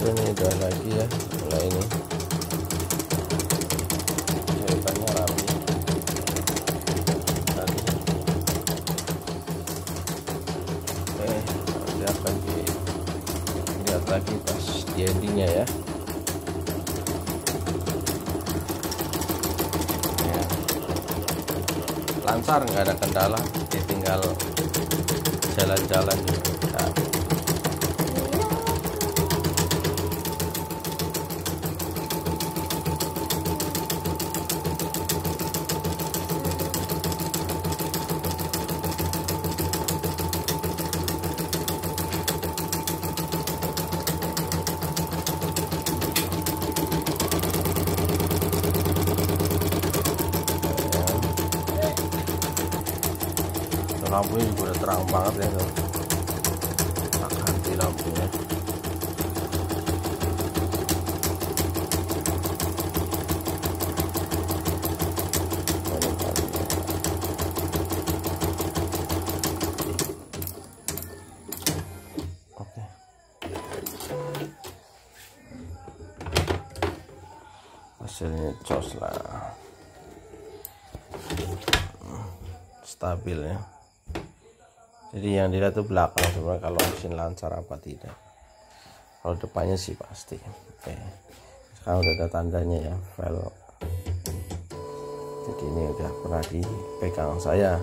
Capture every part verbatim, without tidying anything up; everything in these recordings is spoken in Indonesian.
ini udah lagi ya, mulai ini jahitannya rapi tadi. Oke, nanti akan dilihat lagi pas di endingnya ya. Ya, lancar, nggak ada kendala, dia tinggal jalan-jalan juga. Nah, lampunya juga udah terang banget ya tuh. Tak ganti lampunya. Oke. Hasilnya jos lah. Stabil ya. Jadi yang dilihat itu belakang sebenarnya, kalau mesin lancar apa tidak. Kalau depannya sih pasti. Oke, sekarang udah ada tandanya ya, velg. Jadi ini udah pernah dipegang saya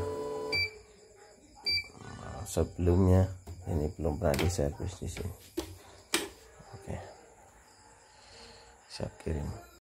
sebelumnya, ini belum pernah diservis di sini. Oke, siap kirim.